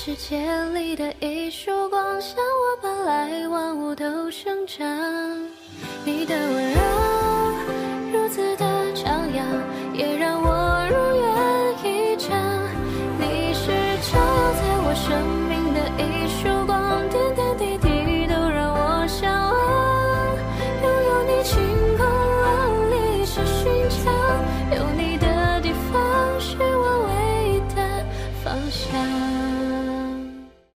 世界里的一束光，像我本来万物都生长。你的温柔如此的张扬，也让